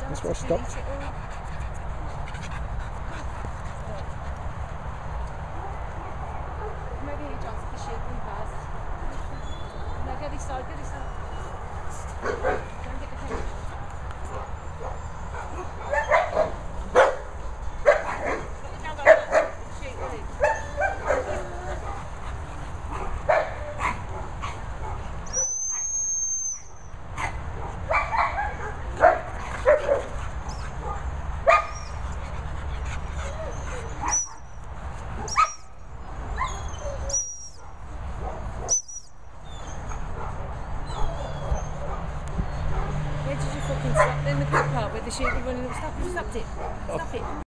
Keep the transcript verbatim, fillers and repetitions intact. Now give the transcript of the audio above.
That's where I stopped. Maybe he jumps the sheep and fast. No, go this side, go this side. Don't get the camera. Where did you fucking stop? Then the car park where the sheep were running up. Stop it, stop it. Stop it.